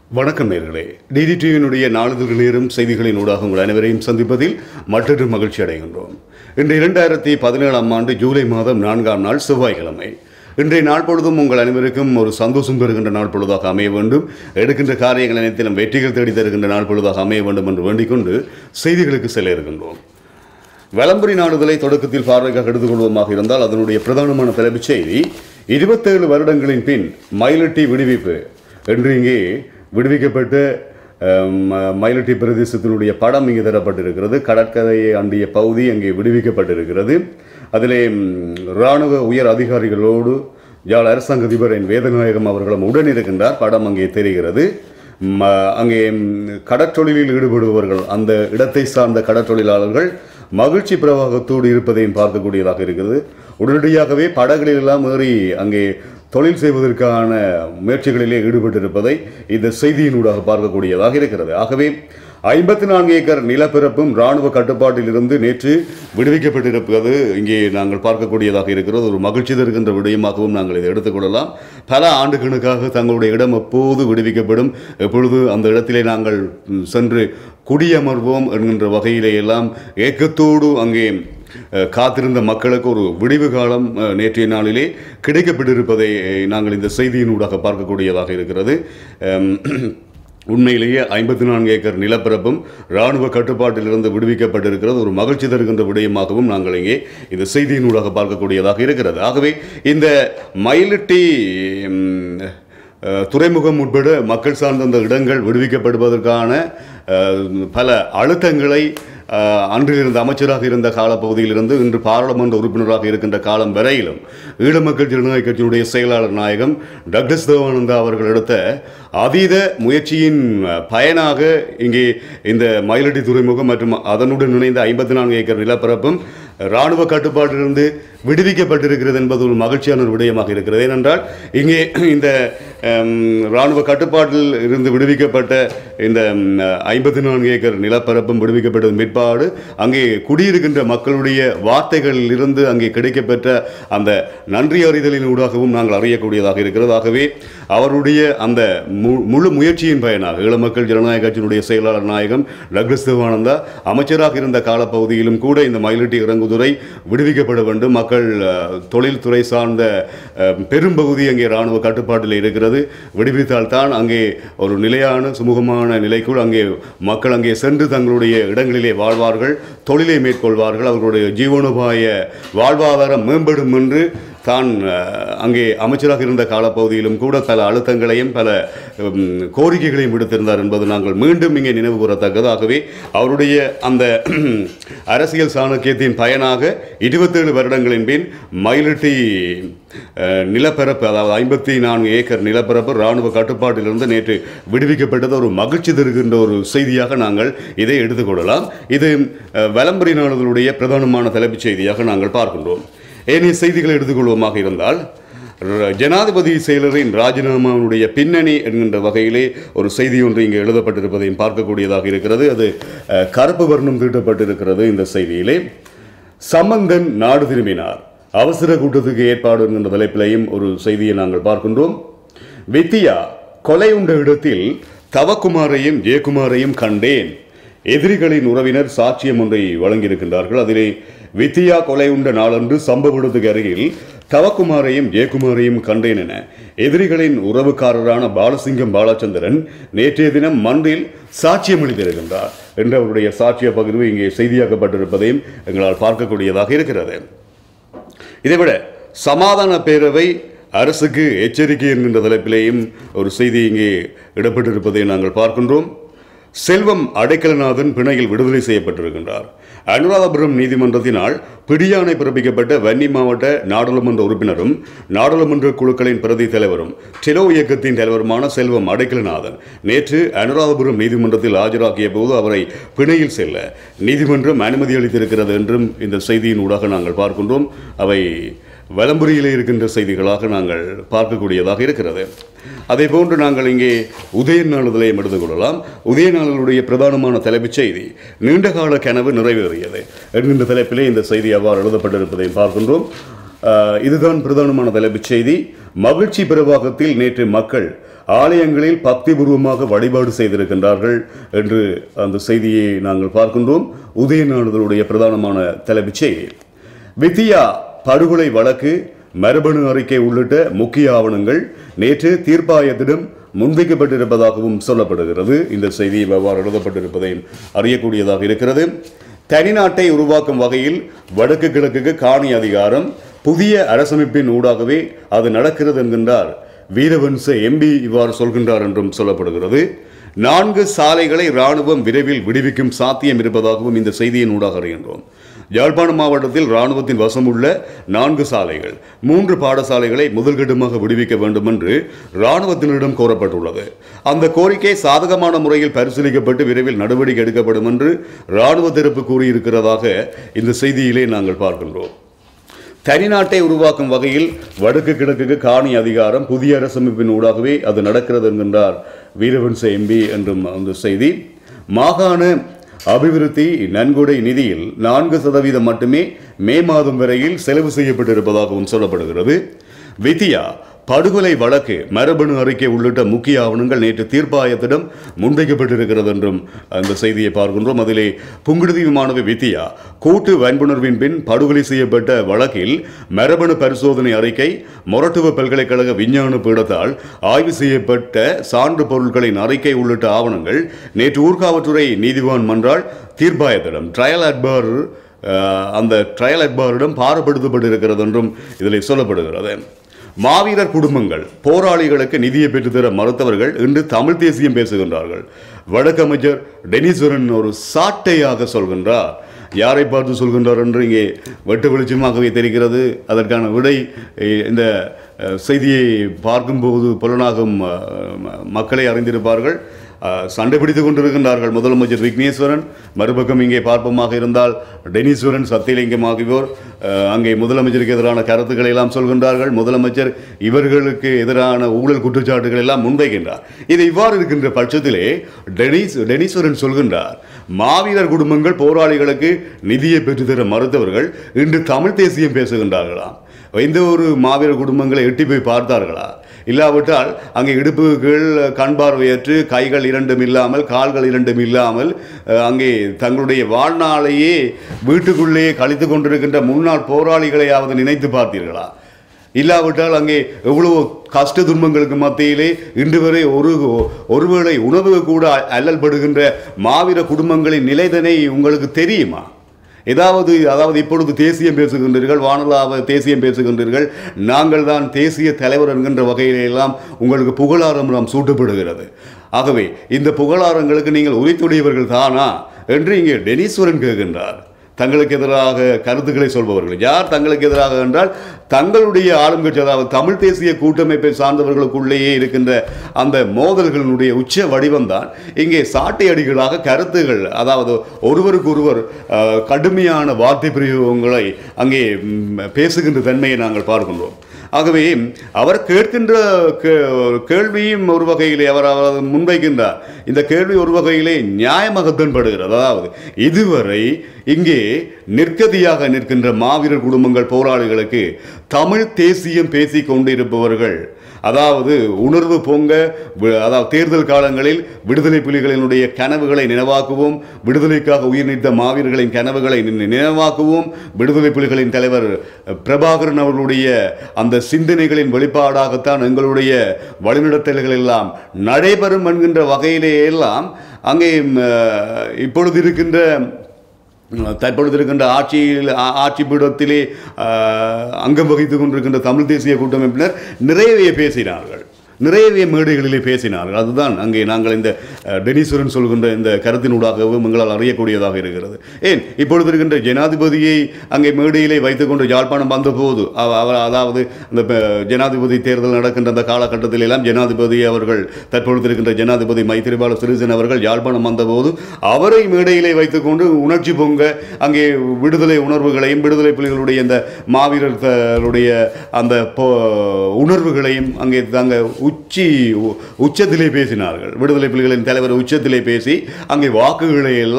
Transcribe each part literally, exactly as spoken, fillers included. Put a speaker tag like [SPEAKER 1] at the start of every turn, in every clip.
[SPEAKER 1] வணக்கம் நேயர்களே, டிடிடிவியினுடைய நாளிதழ் நேரும் செய்திகளின் ஊடாக உங்கள் அனைவரையும் சந்திப்பதில் மற்றொரு மகிழ்ச்சி அடைகின்றோம். இன்று இரண்டாயிரத்தி பதினேழாம் ஆண்டு ஜூலை மாதம் நான்காம் நாள் செவ்வாய்க்கிழமை. இன்றைய நாள் பொழுதும் உங்கள் அனைவருக்கும் ஒரு சந்தோஷம் தருகின்ற நாள் பொழுதாக அமைய வேண்டும், எடுக்கின்ற காரியங்கள் அனைத்திலும் வெற்றிகள் தேடி தருகின்ற நாள் பொழுதாக அமைய வேண்டும் என்று வேண்டிக் கொண்டு செய்திகளுக்கு செல்ல இருக்கின்றோம். வலம்புரி நாடுதலை தொடக்கத்தில் பார்வைக்காக எடுத்துக்கொள்வதாக இருந்தால் அதனுடைய பிரதானமான தலைப்புச் செய்தி, இருபத்தேழு வருடங்களின் பின் மயிலட்டி விடுவிப்பு என்று இங்கே விடுவிக்கப்பட்ட மயிலட்டி பிரதேசத்தினுடைய படம் இங்கே தரப்பட்டிருக்கிறது. கடற்கரையை அண்டிய பகுதி அங்கே விடுவிக்கப்பட்டிருக்கிறது. அதிலே இராணுவ உயர் அதிகாரிகளோடு யாழ் அரசாங்க அதிபர் என் வேதநாயகம் அவர்களும் உடன் இருக்கின்றார். படம் அங்கே தெரிகிறது. அங்கே கடற்றொழிலில் ஈடுபடுபவர்கள், அந்த இடத்தை சார்ந்த கடற்றொழிலாளர்கள் மகிழ்ச்சி பிரவாகத்தோடு இருப்பதையும் பார்க்கக்கூடியதாக இருக்கிறது. உடனடியாகவே படகுகளெல்லாம் ஏறி அங்கே தொழில் செய்வதற்கான முயற்சிகளிலே ஈடுபட்டிருப்பதை இந்த செய்தியினூடாக பார்க்கக்கூடியதாக இருக்கிறது. ஆகவே ஐம்பத்தி நான்கு ஏக்கர் நிலப்பரப்பும் இராணுவ கட்டுப்பாட்டில் இருந்து நேற்று விடுவிக்கப்பட்டிருப்பது இங்கே நாங்கள் பார்க்கக்கூடியதாக இருக்கிறது. ஒரு மகிழ்ச்சி தருகின்ற விடயமாகவும் நாங்கள் இதை எடுத்துக்கொள்ளலாம். பல ஆண்டுகளுக்காக தங்களுடைய இடம் எப்போது விடுவிக்கப்படும், எப்பொழுது அந்த இடத்திலே நாங்கள் சென்று குடியமர்வோம் என்கின்ற வகையிலே எல்லாம் ஏக்கத்தோடு அங்கே காத்திருந்த மக்களுக்கு ஒரு விடிவு காலம் நேற்றைய நாளிலே கிடைக்கப்பட்டிருப்பதை நாங்கள் இந்த செய்தியினூடாக பார்க்கக்கூடியதாக இருக்கிறது. உண்மையிலேயே ஐம்பத்தி நான்கு ஏக்கர் நிலப்பரப்பும் இராணுவ கட்டுப்பாட்டிலிருந்து விடுவிக்கப்பட்டிருக்கிறது. ஒரு மகிழ்ச்சி தருகின்ற விடயமாகவும் நாங்கள் இங்கே இந்த செய்தியினூடாக பார்க்கக்கூடியதாக இருக்கிறது. ஆகவே இந்த மயிலட்டி துறைமுகம் உட்பட மக்கள் சார்ந்த அந்த இடங்கள் விடுவிக்கப்படுவதற்கான பல அழுத்தங்களை அன்று இருந்த அமைச்சராக இருந்த காலப்பகுதியிலிருந்து இன்று பாராளுமன்ற உறுப்பினராக இருக்கின்ற காலம் வரையிலும் ஈழ மக்கள் ஜனநாயக கட்சியினுடைய செயலாளர் நாயகம் டக்ளஸ் தேவானந்தா அவர்கள் எடுத்த அதீத முயற்சியின் பயனாக இங்கே இந்த மயிலட்டி துறைமுகம் மற்றும் அதனுடன் இணைந்த ஐம்பத்தி நான்கு ஏக்கர் நிலப்பரப்பும் இராணுவ கட்டுப்பாட்டிலிருந்து விடுவிக்கப்பட்டிருக்கிறது என்பது ஒரு மகிழ்ச்சியான ஒரு விடயமாக இருக்கிறது. ஏனென்றால் இங்கே இந்த இராணுவ கட்டுப்பாட்டில் இருந்து விடுவிக்கப்பட்ட இந்த ஐம்பத்தி நான்கு ஏக்கர் நிலப்பரப்பும் விடுவிக்கப்பட்டது பிற்பாடு அங்கே குடியிருக்கின்ற மக்களுடைய வார்த்தைகளில் இருந்து அங்கே கிடைக்கப்பெற்ற அந்த நன்றி அறிதலின் ஊடாகவும் நாங்கள் அறியக்கூடியதாக இருக்கிறது. ஆகவே அவருடைய அந்த முழு முயற்சியின் பயனாக ஈழ மக்கள் ஜனநாயக கட்சியினுடைய செயலாளர் நாயகம் டக்ளஸ் தேவானந்தா அமைச்சராக இருந்த காலப்பகுதியிலும் கூட இந்த மயிலட்டி இறங்குதுறை விடுவிக்கப்பட வேண்டும், மக்கள் தொழில்துறை சார்ந்த பெரும்பகுதி அங்கே இராணுவ கட்டுப்பாட்டில் இருக்கிறது, விடுவித்தால் தான் அங்கே ஒரு நிலையான சுமூகமான நிலைக்குள் அங்கே மக்கள் அங்கே சென்று தங்களுடைய இடங்களிலே வாழ்வார்கள், தொழிலை மேற்கொள்வார்கள், அவர்களுடைய ஜீவனோபாய வாழ்வாதாரம் மேம்படும் என்று தான் அங்கே அமைச்சராக இருந்த காலப்பகுதியிலும் கூட பல அழுத்தங்களையும் பல கோரிக்கைகளையும் விடுத்திருந்தார் என்பது நாங்கள் மீண்டும் இங்கே நினைவு கூறத்தக்கது. ஆகவே அவருடைய அந்த அரசியல் சாணக்கியத்தின் பயனாக இருபத்தேழு வருடங்களின் பின் மயிலட்டி நிலப்பரப்பு, அதாவது ஐம்பத்தி நான்கு ஏக்கர் நிலப்பரப்பு இராணுவ கட்டுப்பாட்டிலிருந்து நேற்று விடுவிக்கப்பட்டது ஒரு மகிழ்ச்சி தருகின்ற ஒரு செய்தியாக நாங்கள் இதை எடுத்துக்கொள்ளலாம். இது வலம்புரி நாடுகளுடைய பிரதானமான தலைப்புச் செய்தியாக நாங்கள் பார்க்கின்றோம். ஏனைய செய்திகளை எடுத்துக்கொள்வோமாக இருந்தால், ஜனாதிபதி செயலரின் ராஜினாமாவுடைய பின்னணி என்கின்ற வகையிலே ஒரு செய்தி ஒன்று இங்கே எழுதப்பட்டிருப்பதையும் பார்க்கக்கூடியதாக இருக்கிறது. அது கருப்பு வர்ணம் தீட்டப்பட்டிருக்கிறது. இந்த செய்தியிலே சம்பந்தன் நாடு திரும்பினார், அவசர கூட்டத்துக்கு ஏற்பாடு என்கின்ற தலைப்பிலையும் ஒரு செய்தியை நாங்கள் பார்க்கின்றோம். வித்தியா கொலை உண்ட இடத்தில் தவக்குமாரையும் ஜெயக்குமாரையும் கண்டேன், எதிரிகளின் உறவினர் சாட்சியம் ஒன்றை வழங்கியிருக்கின்றார்கள். அதிலே வித்தியா கொலை உண்ட நாளன்று சம்பவ இடத்துக்கு அருகில் தவக்குமாரையும் ஜெயக்குமாரையும் கண்டேன் என எதிரிகளின் உறவுக்காரரான பாலசிங்கம் பாலச்சந்திரன் நேற்றைய தினம் மன்றில் சாட்சியம் அளித்திருக்கின்றார் என்ற அவருடைய சாட்சிய பகிர்வு இங்கே செய்தியாக்கப்பட்டிருப்பதையும் எங்களால் பார்க்கக்கூடியதாக இருக்கிறது. இதைவிட சமாதான பேரவை அரசுக்கு எச்சரிக்கை என்கின்ற தலைப்பிலேயும் ஒரு செய்தி இங்கே இடப்பட்டிருப்பதை நாங்கள் பார்க்கின்றோம். செல்வம் அடைக்கலநாதன் பிணையில் விடுதலை செய்யப்பட்டிருக்கின்றார். அனுராதபுரம் நீதிமன்றத்தினால் பிடியாணை பிறப்பிக்கப்பட்ட வன்னி மாவட்ட நாடாளுமன்ற உறுப்பினரும் நாடாளுமன்ற குழுக்களின் பிரதி தலைவரும் டெலோ இயக்கத்தின் தலைவருமான செல்வம் அடைக்கலநாதன் நேற்று அனுராதபுரம் நீதிமன்றத்தில் ஆஜராகிய போது அவரை பிணையில் செல்ல நீதிமன்றம் அனுமதி அளித்திருக்கிறது என்றும் இந்த செய்தியின் ஊடாக நாங்கள் பார்க்கின்றோம். அவை வலம்புரியிலே இருக்கின்ற செய்திகளாக நாங்கள் பார்க்கக்கூடியதாக இருக்கிறது. அதே போன்று நாங்கள் இங்கே உதய நாளிதழையும் எடுத்துக்கொள்ளலாம். உதய நாளிதழுடைய பிரதானமான தலைப்புச் செய்தி, நீண்டகால கனவு நிறைவேறியது என்கின்ற தலைப்பிலே இந்த செய்தி அவ்வாறு எழுதப்பட்டிருப்பதையும் பார்க்கின்றோம். இதுதான் பிரதானமான தலைப்புச் செய்தி. மகிழ்ச்சி பிரவாகத்தில் நேற்று மக்கள் ஆலயங்களில் பக்திபூர்வமாக வழிபாடு செய்திருக்கின்றார்கள் என்று அந்த செய்தியை நாங்கள் பார்க்கின்றோம். உதயநாளிதழுடைய பிரதானமான தலைப்புச் செய்தி. வித்தியா படுகொலை வழக்கு, மரபணு அறிக்கை உள்ளிட்ட முக்கிய ஆவணங்கள் நேற்று தீர்ப்பாயத்திடம் முன்வைக்கப்பட்டிருப்பதாகவும் சொல்லப்படுகிறது. இந்த செய்தி எவ்வாறு எழுதப்பட்டிருப்பதையும் அறியக்கூடியதாக இருக்கிறது. தனிநாட்டை உருவாக்கும் வகையில் வடக்கு கிழக்குக்கு காணி அதிகாரம், புதிய அரசமைப்பின் ஊடாகவே அது நடக்கிறது என்கின்றார் வீரவன்ச எம்பி. இவ்வாறு சொல்கின்றார் என்றும் சொல்லப்படுகிறது. நான்கு சாலைகளை இராணுவம் விரைவில் விடுவிக்கும் சாத்தியம் இருப்பதாகவும் இந்த செய்தியின் ஊடாக அறிகின்றோம். யாழ்ப்பாணம் மாவட்டத்தில் இராணுவத்தின் வசம் உள்ள நான்கு சாலைகள், மூன்று பாடசாலைகளை முதல்கட்டமாக விடுவிக்க வேண்டும் என்று இராணுவத்தினரிடம் கோரப்பட்டுள்ளது. அந்த கோரிக்கை சாதகமான முறையில் பரிசீலிக்கப்பட்டு விரைவில் நடவடிக்கை எடுக்கப்படும் என்று இராணுவ தரப்பு கூறியிருக்கிறதாக இந்த செய்தியிலே நாங்கள் பார்க்கின்றோம். தனிநாட்டை உருவாக்கும் வகையில் வடக்கு கிழக்குக்கு காணி அதிகாரம், புதிய அரசமைப்பின் ஊடாகவே அது நடக்கிறது என்கின்றார் வீரவன்ச எம்பி என்றும் அந்த செய்தி. மாகாண அபிவிருத்தி நன்கொடை நிதியில் நான்கு சதவீதம் மட்டுமே மே மாதம் வரையில் செலவு செய்யப்பட்டிருப்பதாகவும் சொல்லப்படுகிறது. வித்தியா படுகொலை வழக்கு, மரபணு அறிக்கை உள்ளிட்ட முக்கிய ஆவணங்கள் நேற்று தீர்ப்பாயத்திடம் முன்வைக்கப்பட்டிருக்கிறது என்றும் அந்த செய்தியை பார்க்கின்றோம். அதிலே புங்குடுதீவு மாணவி வித்தியா கூட்டு வன்புணர்வின் பின் படுகொலை செய்யப்பட்ட வழக்கில் மரபணு பரிசோதனை அறிக்கை, மொரட்டுவ பல்கலைக்கழக விஞ்ஞான பீடத்தால் ஆய்வு செய்யப்பட்ட சான்று பொருட்களின் அறிக்கை உள்ளிட்ட ஆவணங்கள் நேற்று ஊர்காவற்றுறை நீதிவான் மன்றால் தீர்ப்பாயத்திடம் ட்ரையல் அட்பார் அந்த ட்ரையல் அட்பாரிடம் பாரப்படுத்தப்பட்டிருக்கிறது என்றும் இதில் சொல்லப்படுகிறது. மாவீரர் குடும்பங்கள் போராளிகளுக்கு நிதியை பெற்றுத்தர மறுத்தவர்கள் இன்று தமிழ் தேசியம் பேசுகின்றார்கள். வடக்கு அமைச்சர் டெனிஸ்வரன் ஒரு சாட்டையாக சொல்கின்றார். யாரை பார்த்து சொல்கின்றார் என்று இங்கே வெட்டு வெளிச்சமாகவே தெரிகிறது. அதற்கான விடை இந்த செய்தியை பார்க்கும்போது புலனாகும் மக்களை அறிந்திருப்பார்கள். சண்டை பிடித்துக் கொண்டிருக்கின்றார்கள் முதலமைச்சர் விக்னேஸ்வரன், மறுபக்கம் இங்கே பார்ப்பமாக இருந்தால் டெனிஸ்வரன், சத்தியலிங்கம் ஆகியோர் அங்கே முதலமைச்சருக்கு எதிரான கருத்துக்களை எல்லாம் சொல்கின்றார்கள். முதலமைச்சர் இவர்களுக்கு எதிரான ஊழல் குற்றச்சாட்டுகள் எல்லாம் முன்வைக்கின்றார். இது இவ்வாறு இருக்கின்ற பட்சத்திலே டெனிஸ் டெனிஸ்வரன் சொல்கின்றார், மாவீரர் குடும்பங்கள் போராளிகளுக்கு நிதியை பெற்றுத்தர மறுத்தவர்கள் இன்று தமிழ் தேசியம் பேசுகின்றார்களாம். எந்த ஒரு மாவீரர் குடும்பங்களை எட்டி போய் பார்த்தார்களா? இல்லாவிட்டால் அங்கே இடுப்பு கீழ் கண் பார்வையற்று கைகள் இரண்டும் இல்லாமல் கால்கள் இரண்டும் இல்லாமல் அங்கே தங்களுடைய வாழ்நாளையே வீட்டுக்குள்ளே கழித்து கொண்டிருக்கின்ற முன்னாள் போராளிகளையாவது நினைத்து பார்த்தீர்களா? இல்லாவிட்டால் அங்கே எவ்வளவு கஷ்ட துன்பங்களுக்கு மத்தியிலே இன்று வரை ஒரு ஒருவேளை உணவு கூட அல்லல் படுகின்ற மாவீர குடும்பங்களின் நிலைதனை உங்களுக்கு தெரியுமா? ஏதாவது அதாவது இப்பொழுது தேசியம் பேசுகின்றீர்கள், வானலாவ தேசியம் பேசுகின்றீர்கள், நாங்கள் தான் தேசிய தலைவர் என்கின்ற வகையிலெல்லாம் உங்களுக்கு புகழாரம் நாம் சூட்டப்படுகிறது. ஆகவே இந்த புகழாரங்களுக்கு நீங்கள் உரித்துடையவர்கள் தானா என்று இங்கே டெனிஸ்வரன் கேட்கின்றார். தங்களுக்கு எதிராக கருத்துக்களை சொல்பவர்கள் யார்? தங்களுக்கு எதிராக என்றால் தங்களுடைய ஆளுங்கட்சி, அதாவது தமிழ் தேசிய கூட்டமைப்பை சார்ந்தவர்களுக்குள்ளேயே இருக்கின்ற அந்த மோதல்களினுடைய உச்ச வடிவம்தான் இங்கே சாட்டை அடிகளாக கருத்துகள், அதாவது ஒருவருக்கு ஒருவர் கடுமையான வார்த்தை பிரயோகங்களை அங்கே பேசுகின்ற தன்மையை நாங்கள் பார்க்கின்றோம். ஆகவே அவர் கேட்கின்ற கேள்வியும் ஒரு வகையிலே அவர் முன்வைக்கின்றார். இந்த கேள்வி ஒரு வகையிலே நியாயமாகத்தான் படுகிறது. அதாவது இதுவரை இங்கே நிற்கதியாக நிற்கின்ற மாவீரர் குடும்பங்கள் போராளிகளுக்கு தமிழ் தேசியம் பேசிக் கொண்டிருப்பவர்கள், அதாவது உணர்வு பொங்க, அதாவது தேர்தல் காலங்களில் விடுதலை புலிகளினுடைய கனவுகளை நினைவாக்குவோம், விடுதலைக்காக உயிர் நீத்த மாவீரர்களின் கனவுகளை நினைவாக்குவோம், விடுதலை புலிகளின் தலைவர் பிரபாகரன் அவர்களுடைய அந்த சிந்தனைகளின் வெளிப்பாடாகத்தான் எங்களுடைய வழிநடத்தல்கள் எல்லாம் நடைபெறும் என்கின்ற வகையிலே எல்லாம் அங்கே இப்பொழுது இருக்கின்ற தற்பொழுது இருக்கின்ற ஆட்சியில் ஆட்சி பீடத்திலே அங்கம் வகித்துக் கொண்டிருக்கின்ற தமிழ் தேசிய கூட்டமைப்பினர் நிறையவே பேசினார்கள், நிறையவே மேடைகளிலே பேசினார்கள். அதுதான் அங்கே நாங்கள் இந்த டெனிஸ்வரன் சொல்கின்ற இந்த கருத்தினூடாகவும் எங்களால் அறியக்கூடியதாக இருக்கிறது. ஏன் இப்பொழுது இருக்கின்ற ஜனாதிபதியை அங்கே மேடையிலே வைத்துக்கொண்டு யாழ்ப்பாணம் வந்தபோது அவர், அதாவது இந்த ஜனாதிபதி தேர்தல் நடக்கின்ற அந்த காலகட்டத்தில் எல்லாம் ஜனாதிபதி அவர்கள், தற்பொழுது இருக்கின்ற ஜனாதிபதி மைத்திரிபால சிறிசேன அவர்கள் யாழ்ப்பாணம் வந்தபோது அவரை மேடையிலே வைத்துக்கொண்டு உணர்ச்சி பொங்க அங்கே விடுதலை உணர்வுகளையும் விடுதலை புலிகளுடைய இந்த மாவீரர்களுடைய அந்த உணர்வுகளையும் அங்கே தாங்க உச்சி உச்சத்திலே பேசினார்கள். விடுதலை புலிகளின் தலைவர் உச்சத்திலே பேசி அங்கே வாக்குகளை எல்லாம்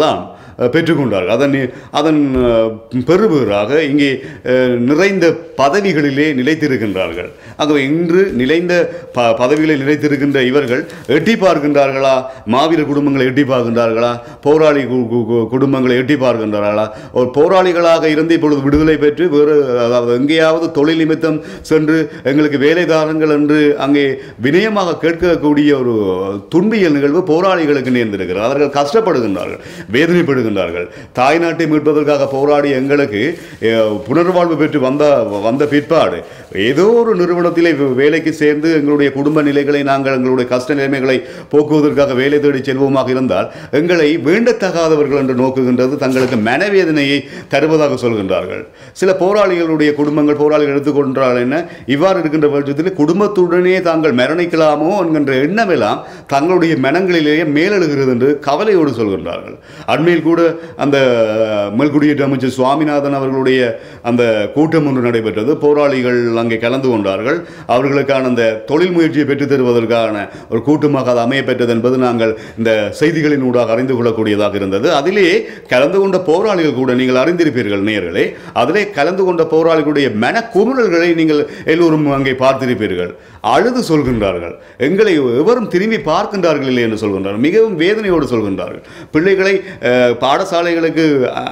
[SPEAKER 1] பெற்றுக்கொண்டார்கள். அதன் அதன் பெறுபேறாக இங்கே நிறைந்த பதவிகளிலே நிலைத்திருக்கின்றார்கள். ஆகவே இன்று நிலைந்த ப பதவிகளில் நிலைத்திருக்கின்ற இவர்கள் எட்டி பார்க்கின்றார்களா? மாவீர குடும்பங்களை எட்டி பார்க்கின்றார்களா? போராளி குடும்பங்களை எட்டி பார்க்கின்றார்களா? ஒரு போராளிகளாக இருந்து இப்பொழுது விடுதலை பெற்று வேறு அதாவது எங்கேயாவது தொழில் நிமித்தம் சென்று எங்களுக்கு வேலை தாருங்கள் என்று அங்கே வினயமாக கேட்கக்கூடிய ஒரு துன்பியல் நிகழ்வு போராளிகளுக்கு நேர்ந்திருக்கிறது. அவர்கள் கஷ்டப்படுகின்றார்கள், வேதனைப்படுகின்றார்கள். தாய்நாட்டை மீட்பதற்காக போராடி எங்களுக்கு புனர்வாழ்வு பெற்று வந்த வந்த பிற்பாடு ஏதோ ஒரு நிறுவனத்திலே வேலைக்கு சேர்ந்து எங்களுடைய குடும்ப நிலைகளை நாங்கள் எங்களுடைய கஷ்ட நிலைமைகளை போக்குவதற்காக வேலை தேடி செல்வோமாக இருந்தால் எங்களை வேண்டத்தகாதவர்கள் என்று நோக்குகின்றது, தங்களுக்கு மனவேதனையை தருவதாக சொல்கின்றார்கள். சில போராளிகளுடைய குடும்பங்கள் போராளிகள் எடுத்துக்கொண்டால் என்ன, இவ்வாறு இருக்கின்ற பட்சத்தில் குடும்பத்துடனே தாங்கள் மரணிக்கலாமோ என்கின்ற எண்ணமெல்லாம் தங்களுடைய மனங்களிலேயே மேலெழுகிறது என்று கவலையோடு சொல்கின்றார்கள். அண்மையில் கூட அந்த மேல்குடியேற்ற அமைச்சர் சுவாமிநாதன் அவர்களுடைய அந்த கூட்டம் ஒன்று நடைபெற்றது. போராளிகள் அங்கே கலந்து கொண்டார்கள். அவர்களுக்கான அந்த தொழில் முயற்சியை பெற்றுத் தருவதற்கான ஒரு கூட்டமாக அது அமைய பெற்றது என்பது நாங்கள் இந்த செய்திகளின் ஊடாக அறிந்து கொள்ளக்கூடியதாக இருந்தது. அதிலே கலந்து கொண்ட போராளிகள் கூட நீங்கள் அறிந்திருப்பீர்கள் நேயர்களே, அதிலே கலந்து கொண்ட போராளிகளுடைய மன குமுறல்களை நீங்கள் எல்லோரும் அங்கே பார்த்திருப்பீர்கள். அழுது சொல்கின்றார்கள், எங்களை எவரும் திரும்பி பார்க்கின்றார்கள் இல்லை என்று சொல்கின்றார்கள். மிகவும் வேதனையோடு சொல்கின்றார்கள். பிள்ளைகளை பாடசாலைகளுக்கு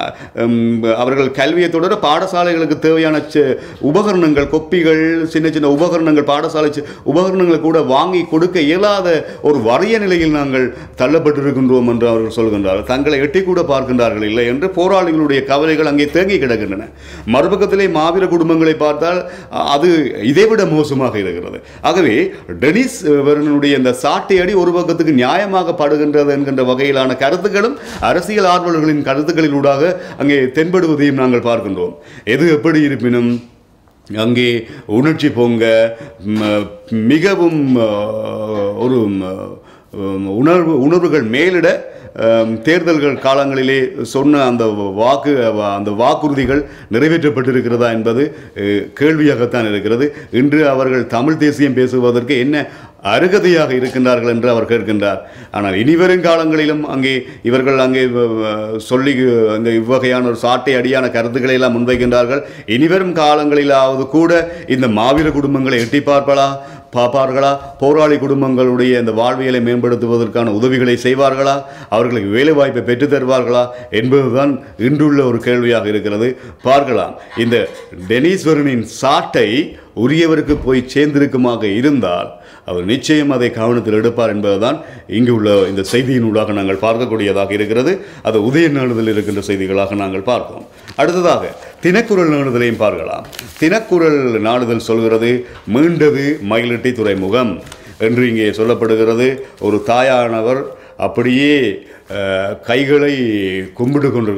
[SPEAKER 1] அவர்கள் கல்வியை தொடர பாடசாலைகளுக்கு தேவையான உபகரணங்கள், கொப்பிகள், சின்ன சின்ன உபகரணங்கள், பாடசாலை உபகரணங்களை கூட வாங்கி கொடுக்க இயலாத ஒரு வறிய நிலையில் நாங்கள் தள்ளப்பட்டிருக்கின்றோம் என்று அவர்கள் சொல்கின்றார்கள். தங்களை எட்டி கூட பார்க்கின்றார்கள் இல்லை என்று போராளிகளுடைய கவலைகள் அங்கே தேங்கி கிடக்கின்றன. மறுபக்கத்திலே மாவீர குடும்பங்களை பார்த்தால் அது இதைவிட மோசமாக இருக்கிறது. ஆகவே டெனிஸ் வெர்னனுடைய இந்த சாட்டை அடி ஒரு பக்கத்துக்கு நியாயமாக படுகின்றது என்கின்ற வகையிலான கருத்துக்களும் அரசியல் ஆர்வலர்களின் கருத்துக்களிலூடாக அங்கே தென்படுவதையும் நாங்கள் பார்க்கின்றோம். எது எப்படி இருப்பினும் அங்கே உணர்ச்சி பொங்க மிகவும் ஒரு உணர்வு உணர்வுகள் மேலிட தேர்தல்கள் காலங்களிலே சொன்ன அந்த வாக்கு அந்த வாக்குறுதிகள் நிறைவேற்றப்பட்டிருக்கிறதா என்பது கேள்வியாகத்தான் இருக்கிறது. இன்று அவர்கள் தமிழ் தேசியம் பேசுவதற்கு என்ன அருகதையாக இருக்கின்றார்கள் என்று அவர் கேட்கின்றார். ஆனால் இனிவரும் காலங்களிலும் அங்கே இவர்கள் அங்கே சொல்லி அந்த இவ்வகையான ஒரு சாட்டை அடியான கருத்துக்களை எல்லாம் முன்வைக்கின்றார்கள். இனிவரும் காலங்களிலாவது கூட இந்த மாவீர குடும்பங்களை எட்டி பார்ப்பலா பார்ப்பார்களா? போராளி குடும்பங்களுடைய இந்த வாழ்வியலை மேம்படுத்துவதற்கான உதவிகளை செய்வார்களா? அவர்களுக்கு வேலை வாய்ப்பை பெற்றுத் தருவார்களா என்பதுதான் இன்றுள்ள ஒரு கேள்வியாக இருக்கிறது. பார்க்கலாம். இந்த டெனிஸ் வெர்னனின் சாட்டை உரியவருக்கு போய் சேர்ந்திருக்குமாக இருந்தால் அவர் நிச்சயம் அதை கவனத்தில் எடுப்பார் என்பதுதான் இங்கு உள்ள இந்த செய்தியினூடாக நாங்கள் பார்க்கக்கூடியதாக இருக்கிறது. அது உதய நாளிதழில் இருக்கின்ற செய்திகளாக நாங்கள் பார்க்கிறோம். அடுத்ததாக தினக்குரல் நாளிதழையும் பார்க்கலாம். தினக்குரல் நாளிதழ் சொல்கிறது, மீண்டது மயிலிட்டி துறைமுகம் என்று இங்கே சொல்லப்படுகிறது. ஒரு தாயானவர் அப்படியே கைகளை கும்பிட்டு கொண்டு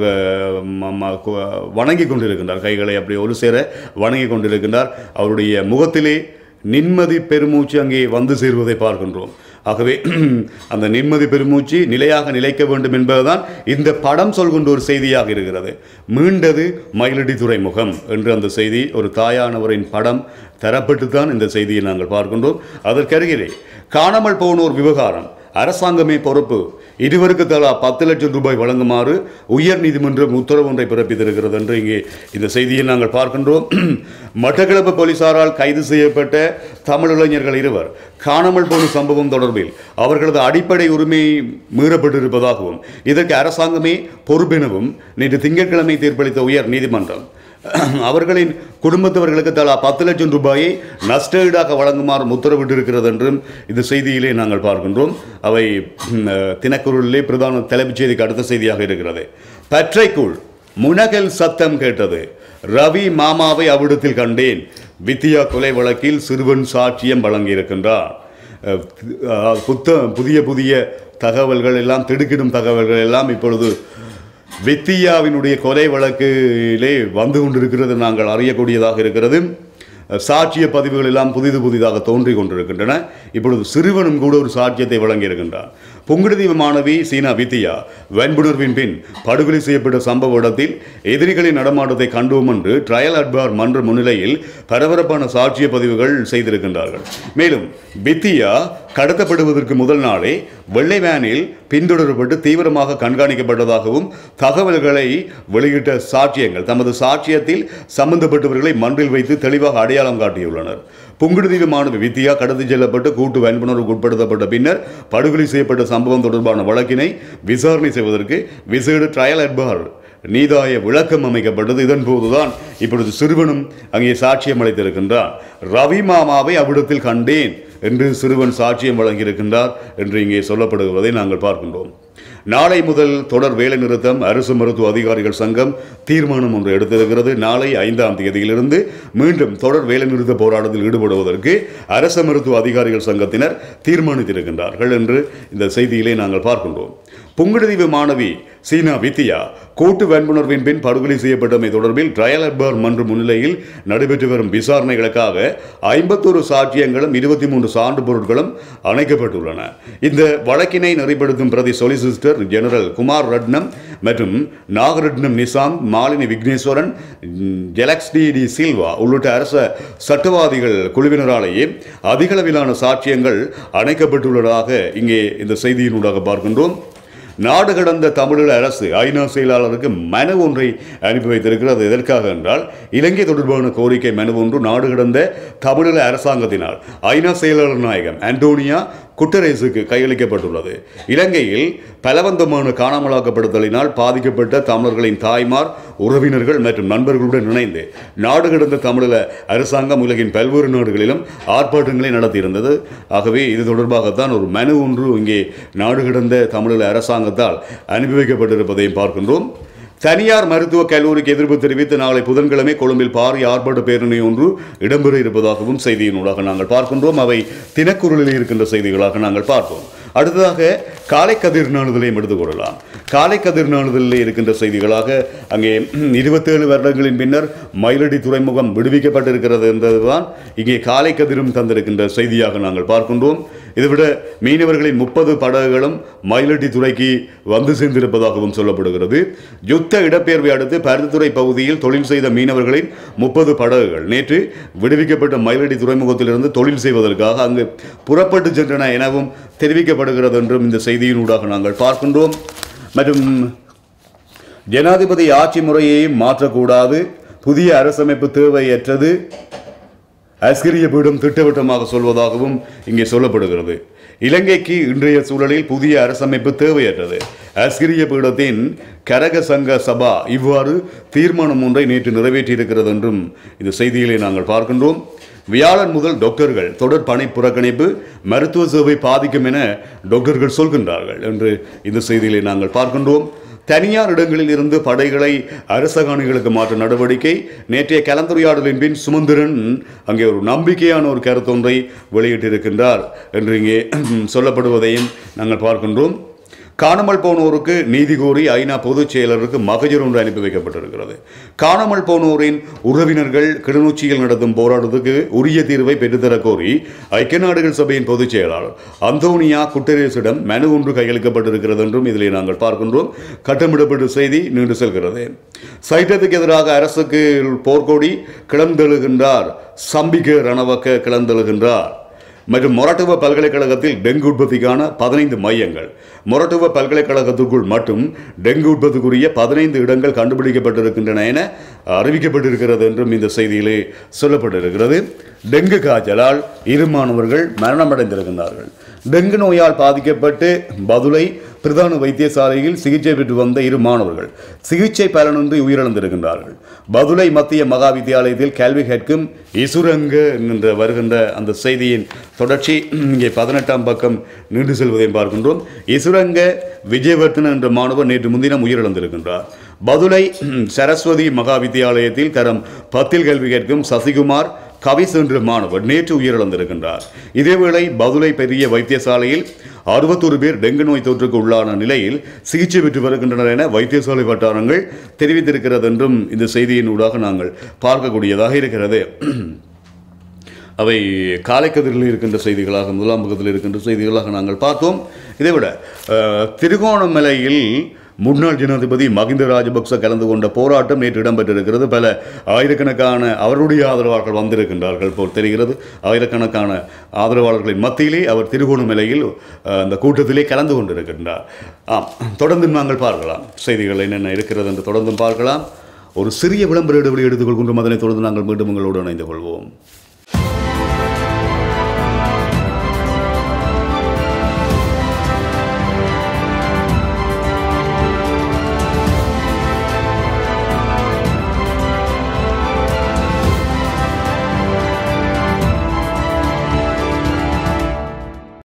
[SPEAKER 1] வணங்கி கொண்டிருக்கின்றார். கைகளை அப்படி ஒரு சேர வணங்கி கொண்டிருக்கின்றார். அவருடைய முகத்திலே நிம்மதி பெருமூச்சு அங்கே வந்து சேர்வதை பார்க்கின்றோம். ஆகவே அந்த நிம்மதி பெருமூச்சு நிலையாக நிலைக்க வேண்டும் என்பதுதான் இந்த படம் சொல்கின்ற ஒரு செய்தியாக இருக்கிறது. மீண்டது மயிலடி துறைமுகம் என்று அந்த செய்தி, ஒரு தாயானவரின் படம் தரப்பட்டுத்தான் இந்த செய்தியை நாங்கள் பார்க்கின்றோம். அதற்கருகிலே காணாமல் போனோர் விவகாரம் அரசாங்கமே பொறுப்பு, இருவருக்கு தலா பத்து லட்சம் ரூபாய் வழங்குமாறு உயர் நீதிமன்றம் உத்தரவு ஒன்றை பிறப்பித்திருக்கிறது என்று இங்கே இந்த செய்தியை நாங்கள் பார்க்கின்றோம். மட்டக்களப்பு போலீசாரால் கைது செய்யப்பட்ட தமிழ் இளைஞர்கள் இருவர் காணாமல் போன சம்பவம் தொடர்பில் அவர்களது அடிப்படை உரிமை மீறப்பட்டிருப்பதாகவும் இதற்கு அரசாங்கமே பொறுப்பெனவும் நேற்று திங்கட்கிழமை தீர்ப்பளித்த உயர் நீதிமன்றம் அவர்களின் குடும்பத்தவர்களுக்கு தலா பத்து லட்சம் ரூபாயை நஷ்டஈடாக வழங்குமாறு உத்தரவிட்டிருக்கிறது என்றும் இந்த செய்தியிலே நாங்கள் பார்க்கின்றோம். அவை தினக்குரலிலே பிரதான தலைப்புச் செய்திக்கு அடுத்த செய்தியாக இருக்கிறது. பற்றைக்குள் முனகல் சத்தம் கேட்டது, ரவி மாமாவை அவ்விடத்தில் கண்டேன், வித்தியா கொலை வழக்கில் சிறுவன் சாட்சியம் வழங்கியிருக்கின்றார். புத்த புதிய புதிய தகவல்கள் எல்லாம், திடுக்கிடும் தகவல்கள் எல்லாம் இப்பொழுது வித்தியாவினுடைய கொலை வழக்கிலே வந்து கொண்டிருக்கிறது நாங்கள் அறியக்கூடியதாக இருக்கிறது. சாட்சிய பதிவுகள் எல்லாம் புதிது புதிதாக தோன்றி கொண்டிருக்கின்றன. இப்பொழுது சிறுவனும் கூட ஒரு சாட்சியத்தை வழங்கியிருக்கின்றார். புங்குடுதீவு மாணவி சீனா வித்தியா வன்புணர்வின் பின் படுகொலை செய்யப்பட்ட சம்பவ இடத்தில் எதிரிகளின் நடமாட்டத்தை கண்டோம் என்று ட்ரையல் அட்பார் மன்ற முன்னிலையில் பரபரப்பான சாட்சிய பதிவுகள் செய்திருக்கின்றார்கள். மேலும் வித்தியா கடத்தப்படுவதற்கு முதல் நாளே வெள்ளை வேனில் பின்தொடரப்பட்டு தீவிரமாக கண்காணிக்கப்பட்டதாகவும் தகவல்களை வெளியிட்ட சாட்சியங்கள் தமது சாட்சியத்தில் சம்பந்தப்பட்டவர்களை மன்றில் வைத்து தெளிவாக அடையாளம் காட்டியுள்ளனர். புங்குடுதீவு மாணவி வித்தியா கடத்தி செல்லப்பட்டு கூட்டு வன்புணர்வுக்கு உட்படுத்தப்பட்ட பின்னர் படுகொலை செய்யப்பட்ட சம்பவம் தொடர்பான வழக்கினை விசாரணை செய்வதற்கு விசேட ட்ரையல் அட்பார் நீதாய விளக்கம் அமைக்கப்பட்டது. இதன் போதுதான் இப்பொழுது சிறுவனும் அங்கே சாட்சியம் அளித்திருக்கின்றான். ரவி மாமாவை அவ்விடத்தில் கண்டேன் என்று சிறுவன் சாட்சியம் வழங்கியிருக்கின்றார் என்று இங்கே சொல்லப்படுவதை நாங்கள் பார்க்கின்றோம். நாளை முதல் தொடர் வேலை நிறுத்தம் அரசு மருத்துவ அதிகாரிகள் சங்கம் தீர்மானம் ஒன்று எடுத்திருக்கிறது. நாளை ஐந்தாம் தேதியிலிருந்து மீண்டும் தொடர் வேலை நிறுத்த போராட்டத்தில் ஈடுபடுவதற்கு அரசு மருத்துவ அதிகாரிகள் சங்கத்தினர் தீர்மானித்திருக்கின்றார்கள் என்று இந்த செய்தியிலே நாங்கள் பார்க்கின்றோம். புங்குடுதீவு மாணவி சீனா வித்தியா கூட்டு வன்புணர்வின் பின் படுகொலை செய்யப்பட்டமை தொடர்பில் ட்ரையல் அட்பார் மன்ற முன்னிலையில் நடைபெற்று வரும் விசாரணைகளுக்காக ஐம்பத்தொரு சாட்சியங்களும் இருபத்தி மூன்று சான்று பொருட்களும் அணைக்கப்பட்டுள்ளன. இந்த வழக்கினை நெறிப்படுத்தும் பிரதி சொலிசிஸ்டர் ஜெனரல் குமார் ரட்னம் மற்றும் நாகரட்னம் நிசாந்த், மாலினி விக்னேஸ்வரன், ஜெலக்ஸ்டி டி சில்வா உள்ளிட்ட அரச சட்டவாதிகள் குழுவினராலேயே அதிகளவிலான சாட்சியங்கள் அணைக்கப்பட்டுள்ளதாக இங்கே இந்த செய்தியினூடாக பார்க்கின்றோம். நாடு கடந்த தமிழீழ அரசு ஐநா செயலாளருக்கு மனு ஒன்றை அனுப்பி வைத்திருக்கிறது. எதற்காக என்றால் இலங்கை தொடர்பான கோரிக்கை மனு ஒன்று நாடு கடந்த தமிழீழ அரசாங்கத்தினால் ஐநா செயலாளர் நாயகம் அண்டோனியா குட்டரேசுக்கு கையளிக்கப்பட்டுள்ளது. இலங்கையில் பலவந்தமான காணாமலாக்கப்படுதலினால் பாதிக்கப்பட்ட தமிழர்களின் தாய்மார், உறவினர்கள் மற்றும் நண்பர்களுடன் இணைந்து நாடு கடந்த தமிழீழ அரசாங்கம் உலகின் பல்வேறு நாடுகளிலும் ஆர்ப்பாட்டங்களை நடத்தியிருந்தது. ஆகவே இது தொடர்பாகத்தான் ஒரு மனு ஒன்று இங்கே நாடு கடந்த தமிழீழ அரசாங்கத்தால் அனுப்பி வைக்கப்பட்டிருப்பதையும் பார்க்கின்றோம். தனியார் மருத்துவக் கல்லூரிக்கு எதிர்ப்பு தெரிவித்து நாளை புதன்கிழமை கொழும்பில் பாரிய ஆர்ப்பாட்ட பேரணி ஒன்று இடம்பெற இருப்பதாகவும் செய்தியினூடாக நாங்கள் பார்க்கின்றோம். அவை தினக்குரலில் இருக்கின்ற செய்திகளாக நாங்கள் பார்ப்போம். அடுத்ததாக காலை கதிர் நாளிதழையும் எடுத்துக்கொள்ளலாம். காலை கதிர் நாளிதழில் இருக்கின்ற செய்திகளாக அங்கே இருபத்தேழு வருடங்களின் பின்னர் மயிலடி துறைமுகம் விடுவிக்கப்பட்டிருக்கிறது என்பதுதான் இங்கே காலை கதிரும் தந்திருக்கின்ற செய்தியாக நாங்கள் பார்க்கின்றோம். இதைவிட மீனவர்களின் முப்பது படகுகளும் மயிலடி துறைக்கு வந்து சேர்ந்திருப்பதாகவும் சொல்லப்படுகிறது. யுத்த இடப்பெயர்வை அடுத்து பருத்தித்துறை பகுதியில் தொழில் செய்த மீனவர்களின் முப்பது படகுகள் நேற்று விடுவிக்கப்பட்ட மயிலடி துறைமுகத்திலிருந்து தொழில் செய்வதற்காக அங்கு புறப்பட்டு சென்றன எனவும் தெரிவிக்கப்படுகிறது என்றும் இந்த செய்தியினூடாக நாங்கள் பார்க்கின்றோம். மற்றும் ஜனாதிபதி ஆட்சி முறையையும் மாற்றக்கூடாது, புதிய அரசமைப்பு தேவையற்றது, அஸ்கிரிய பீடம் திட்டவட்டமாக சொல்வதாகவும் இங்கே சொல்லப்படுகிறது. இலங்கைக்கு இன்றைய சூழலில் புதிய அரசமைப்பு தேவையற்றது. அஸ்கிரிய பீடத்தின் கரக சங்க சபா இவ்வாறு தீர்மானம் ஒன்றை நேற்று நிறைவேற்றியிருக்கிறது என்றும் இந்த செய்தியிலே நாங்கள் பார்க்கின்றோம். வியாழன் முதல் டாக்டர்கள் தொடர் பணி புறக்கணிப்பு, மருத்துவ சேவை பாதிக்கும் என டாக்டர்கள் சொல்கின்றார்கள் என்று இந்த செய்தியிலே நாங்கள் பார்க்கின்றோம். தனியார் இடங்களில் இருந்து படைகளை அரசகாணிகளுக்கு மாற்ற நடவடிக்கை. நேற்றைய கலந்துரையாடலின் பின் சுமந்திரன் அங்கே ஒரு நம்பிக்கையான ஒரு கருத்தொன்றை வெளியிட்டிருக்கின்றார் என்று இங்கே சொல்லப்படுவதையும் நாங்கள் பார்க்கின்றோம். காணாமல் போனோருக்கு நீதி கோரி ஐநா பொதுச் செயலருக்கு மகஜர் ஒன்று அனுப்பி வைக்கப்பட்டிருக்கிறது. காணாமல் போனோரின் உறவினர்கள் கிளிநொச்சியில் நடத்தும் போராட்டத்துக்கு உரிய தீர்வை பெற்றுத்தர கோரி ஐக்கிய நாடுகள் சபையின் பொதுச் செயலாளர் அந்தோனியா குட்டரேசிடம் மனு ஒன்று கையளிக்கப்பட்டிருக்கிறது என்றும் இதிலே நாங்கள் பார்க்கின்றோம். கட்டமிடப்பட்ட செய்தி நீண்டு செல்கிறது. சைட்டத்துக்கு எதிராக அரசுக்கு போர்க்கொடி கிளந்தெழுகின்றார், சம்பிக்க ரணவக்க கிளந்தெழுகின்றார். மற்றும் மொரட்டுவ பல்கலைக்கழகத்தில் டெங்கு உற்பத்திக்கான பதினைந்து மையங்கள். மொரட்டுவ பல்கலைக்கழகத்திற்குள் மட்டும் டெங்கு உற்பத்திக்குரிய பதினைந்து இடங்கள் கண்டுபிடிக்கப்பட்டிருக்கின்றன என அறிவிக்கப்பட்டிருக்கிறது என்றும் இந்த செய்தியிலே சொல்லப்பட்டிருக்கிறது. டெங்கு காய்ச்சலால் இரு மாணவர்கள் மரணமடைந்திருக்கின்றார்கள். டெங்கு நோயால் பாதிக்கப்பட்டு பதுளை பிரதான வைத்தியசாலையில் சிகிச்சை பெற்று வந்த இரு மாணவர்கள் சிகிச்சை பலனின்றி உயிரிழந்திருக்கின்றார்கள். பதுளை மத்திய மகா வித்தியாலயத்தில் கல்வி கற்கும் இசுரங்க என்ற வருகின்ற அந்த செய்தியின் தொடர்ச்சி இங்கே பதினெட்டாம் பக்கம் நீண்டு செல்வதையும் பார்க்கின்றோம். இசுரங்க விஜயவர்த்தன என்ற மாணவர் நேற்று முன்தினம் உயிரிழந்திருக்கின்றார். பதுளை சரஸ்வதி மகா வித்தியாலயத்தில் தரம் பத்தில் கல்வி கற்கும் சசிகுமார் கவிஸ் என்ற மாணவர் நேற்று உயிரிழந்திருக்கின்றார். இதேவேளை பதுளை பெரிய வைத்தியசாலையில் அறுபத்தொரு பேர் டெங்கு நோய் தொற்றுக்கு உள்ளான நிலையில் சிகிச்சை பெற்று வருகின்றனர் என வைத்தியசாலை வட்டாரங்கள் தெரிவித்திருக்கிறது என்றும் இந்த செய்தியின் ஊடாக நாங்கள் பார்க்கக்கூடியதாக இருக்கிறது. அவை காலைக்கதிரில் இருக்கின்ற செய்திகளாக முதலாம் பக்கத்தில் இருக்கின்ற செய்திகளாக நாங்கள் பார்த்தோம். இதைவிட திருகோணமலையில் முன்னாள் ஜனாதிபதி மஹிந்த ராஜபக்ச கலந்து கொண்ட போராட்டம் நேற்று இடம்பெற்றிருக்கிறது. பல ஆயிரக்கணக்கான அவருடைய ஆதரவாளர்கள் வந்திருக்கின்றார்கள் போல் தெரிகிறது. ஆயிரக்கணக்கான ஆதரவாளர்களின் மத்தியிலே அவர் திருகோணமலையில் அந்த கூட்டத்திலே கலந்து கொண்டிருக்கின்றார். ஆம், தொடர்ந்து நாங்கள் பார்க்கலாம் செய்திகள் என்னென்ன இருக்கிறது என்று தொடர்ந்தும் பார்க்கலாம். ஒரு சிறிய விளம்பர இடைவெளி எடுத்துக்கொள்கின்றோம். அதனைத் தொடர்ந்து நாங்கள் மீண்டும் உங்களோடு இணைந்து கொள்வோம்.